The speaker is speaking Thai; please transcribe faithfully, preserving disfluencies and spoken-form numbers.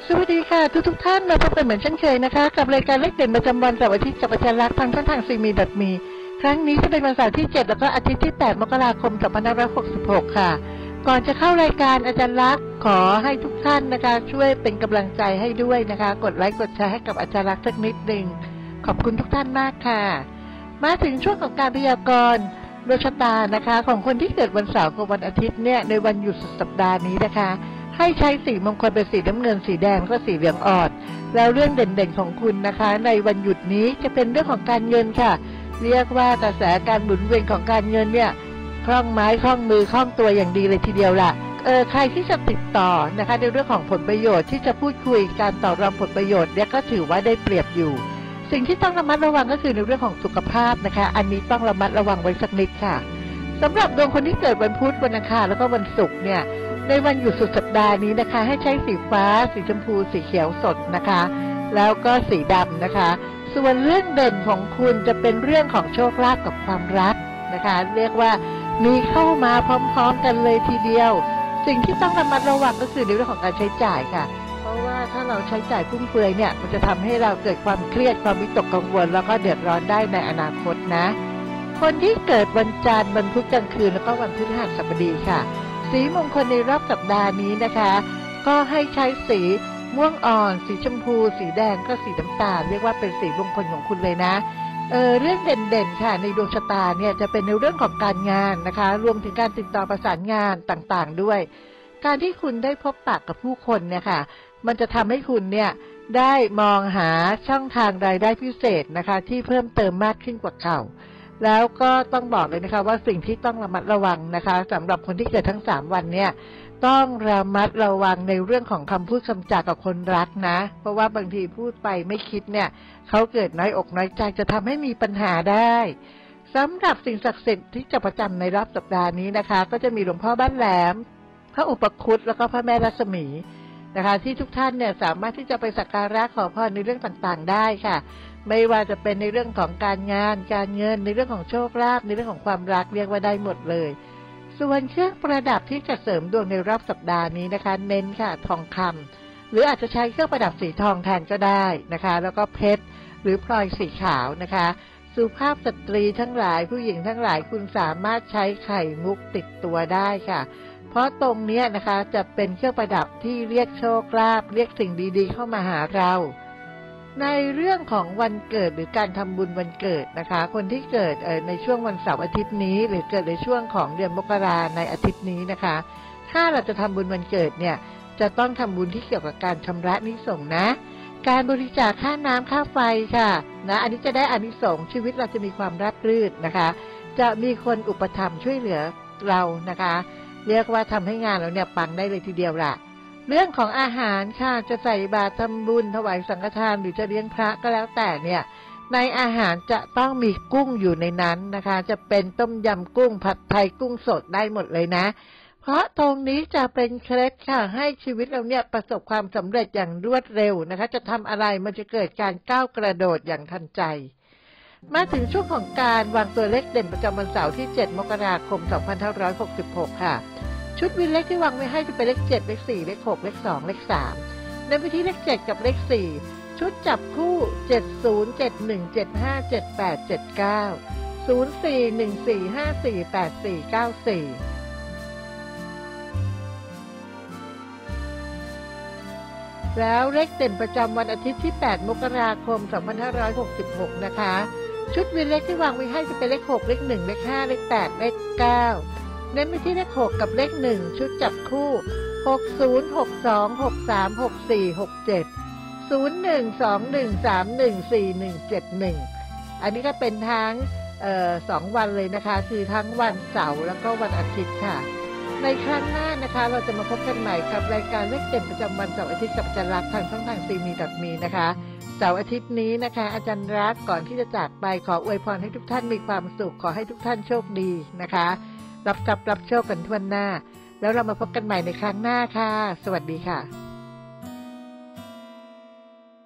สวัสดีค่ะทุกทุกท่านมาพบกันเหมือนเช่นเคยนะคะกับรายการเลขเด่นประจำวันเสาร์อาทิตย์กับอาจารย์ลักษณ์ทางช่องทางซีมีดัตมีครั้งนี้จะเป็นวันเสาร์ที่เจ็ดแล้วก็อาทิตย์ที่แปดมกราคมสองพันห้าร้อยหกสิบหกค่ะก่อนจะเข้ารายการอาจารย์ลักษณ์ขอให้ทุกท่านนะคะช่วยเป็นกำลังใจให้ด้วยนะคะกดไลค์กดแชร์ให้กับอาจารย์ลักษณ์สักนิดหนึ่งขอบคุณทุกท่านมากค่ะมาถึงช่วงของการพยากรณ์ดวงชะตานะคะของคนที่เกิดวันเสาร์กับวันอาทิตย์เนี่ยในวันหยุดสุดสัปดาห์นี้นะคะให้ใช้สีมงคลเป็นสีน้ำเงินสีแดงแล้วก็สีเหลืองอ่อนแล้วเรื่องเด่นๆของคุณนะคะในวันหยุดนี้จะเป็นเรื่องของการเงินค่ะเรียกว่ากระแสการหมุนเวียนของการเงินเนี่ยคล่องไม้คล่องมือคล่องตัวอย่างดีเลยทีเดียวล่ะเออใครที่จะติดต่อนะคะในเรื่องของผลประโยชน์ที่จะพูดคุยการต่อรองผลประโยชน์เนี่ยก็ถือว่าได้เปรียบอยู่สิ่งที่ต้องระมัดระวังก็คือในเรื่องของสุขภาพนะคะอันนี้ต้องระมัดระวังไว้สักนิดค่ะสำหรับดวงคนที่เกิดวันพุธวันอังคารแล้วก็วันศุกร์เนี่ยในวันหยุดสุดสัปดาห์นี้นะคะให้ใช้สีฟ้าสีชมพูสีเขียวสดนะคะแล้วก็สีดำนะคะส่วนเรื่องเด่นของคุณจะเป็นเรื่องของโชคลาภกับความรักนะคะเรียกว่ามีเข้ามาพร้อมๆกันเลยทีเดียวสิ่งที่ต้องระมัดระวังก็คือในเรื่องของการใช้จ่ายค่ะเพราะว่าถ้าเราใช้จ่ายฟุ่มเฟือยเนี่ยมันจะทำให้เราเกิดความเครียดความวิตกกังวลแล้วก็เดือดร้อนได้ในอนาคตนะคนที่เกิดวันจันทร์วันพุธกลางคืนแล้วก็วันพฤหัสบดีค่ะสีมงคลในรอบสัปดาห์นี้นะคะก็ให้ใช้สีม่วงอ่อนสีชมพูสีแดงก็สีน้ำตาลเรียกว่าเป็นสีมงคลของคุณเลยนะเออเรื่องเด่นๆค่ะในดวงชะตาเนี่ยจะเป็นในเรื่องของการงานนะคะรวมถึงการติดต่อประสานงานต่างๆด้วยการที่คุณได้พบปะกับผู้คนเนี่ยค่ะมันจะทำให้คุณเนี่ยได้มองหาช่องทางรายได้พิเศษนะคะที่เพิ่มเติมมากขึ้นกว่าเก่าแล้วก็ต้องบอกเลยนะคะว่าสิ่งที่ต้องระมัดระวังนะคะสำหรับคนที่เกิดทั้งสามวันเนี่ยต้องระมัดระวังในเรื่องของคำพูดคำจากับคนรักนะเพราะว่าบางทีพูดไปไม่คิดเนี่ยเขาเกิดน้อยอกน้อยใจจะทำให้มีปัญหาได้สำหรับสิ่งศักดิ์สิทธิ์ที่จะประจำในรอบสัปดาห์นี้นะคะก็จะมีหลวงพ่อบ้านแหลมพระอุปคุตแล้วก็พระแม่รัศมีนะคะที่ทุกท่านเนี่ยสามารถที่จะไปสักการะขอพรในเรื่องต่างๆได้ค่ะไม่ว่าจะเป็นในเรื่องของการงานการเงินในเรื่องของโชคลาภในเรื่องของความรักเรียกว่าได้หมดเลยส่วนเครื่องประดับที่จะเสริมดวงในรอบสัปดาห์นี้นะคะเน้นค่ะทองคำหรืออาจจะใช้เครื่องประดับสีทองแทนก็ได้นะคะแล้วก็เพชรหรือพลอยสีขาวนะคะสุภาพสตรีทั้งหลายผู้หญิงทั้งหลายคุณสามารถใช้ไข่มุกติดตัวได้ค่ะเพราะตรงนี้นะคะจะเป็นเครื่องประดับที่เรียกโชคลาภเรียกสิ่งดีๆเข้ามาหาเราในเรื่องของวันเกิดหรือการทำบุญวันเกิดนะคะคนที่เกิดในช่วงวันเสาร์อาทิตย์นี้หรือเกิดในช่วงของเดือนมกราในอาทิตย์นี้นะคะถ้าเราจะทำบุญวันเกิดเนี่ยจะต้องทำบุญที่เกี่ยวกับการชำระหนี้ส่งนะการบริจาคค่าน้ำค่าไฟค่ะนะอันนี้จะได้อานิสงส์ชีวิตเราจะมีความราบรื่นนะคะจะมีคนอุปถัมภ์ช่วยเหลือเรานะคะเรียกว่าทำให้งานเราเนี่ยปังได้เลยทีเดียวล่ะเรื่องของอาหารค่ะจะใส่บาตรทำบุญถวายสังฆทานหรือจะเลี้ยงพระก็แล้วแต่เนี่ยในอาหารจะต้องมีกุ้งอยู่ในนั้นนะคะจะเป็นต้มยำกุ้งผัดไทยกุ้งสดได้หมดเลยนะเพราะตรงนี้จะเป็นเคล็ดค่ะให้ชีวิตเราเนี่ยประสบความสำเร็จอย่างรวดเร็วนะคะจะทำอะไรมันจะเกิดการก้าวกระโดดอย่างทันใจมาถึงช่วงของการวางตัวเลขเด่นประจำวันเสาร์ที่เจ็ดมกราคมสองพันห้าร้อยหกสิบหกค่ะชุดวินเลขที่วางไว้ให้จะเป็นเลขเจ็ดเลขสี่เลขหกเลขสองเลขสามในวิธีเลขเจ็ดกับเลขสี่ชุดจับคู่เจ็ด ศูนย์ เจ็ด หนึ่ง เจ็ด ห้า เจ็ด แปด เจ็ด เก้า ศูนย์ สี่ หนึ่ง สี่ ห้า สี่ แปด สี่ เก้า สี่แล้วเลขเด่นประจำวันอาทิตย์ที่แปดมกราคมสองพันห้าร้อยหกสิบหกนะคะชุดวินเลขที่วางไว้ให้จะเป็นเลขหกเลขหนึ่งเลขห้าเลขแปดเลขเก้าเน้นไปที่เลขหกกับเลขหนึ่งชุดจับคู่หก ศูนย์ หก สอง หก สาม หก สี่ หก เจ็ด ศูนย์ หนึ่ง สอง หนึ่ง สาม หนึ่ง สี่ หนึ่ง เจ็ด หนึ่งอันนี้ก็เป็นทั้งเอ่อสองวันเลยนะคะคือทั้งวันเสาร์แล้วก็วันอาทิตย์ค่ะในครั้งหน้านะคะเราจะมาพบกันใหม่กับรายการเลขเด่นประจำวันเสาร์อาทิตย์กับอาจารย์รักทางช่องทางซีมีดัตมีนะคะเสาร์อาทิตย์นี้นะคะอาจารย์รักก่อนที่จะจากไปขออวยพรให้ทุกท่านมีความสุขขอให้ทุกท่านโชคดีนะคะรับทรัพย์รับโชคกันทั่วหน้าแล้วเรามาพบกันใหม่ในครั้งหน้าค่ะสวัสดีค่ะ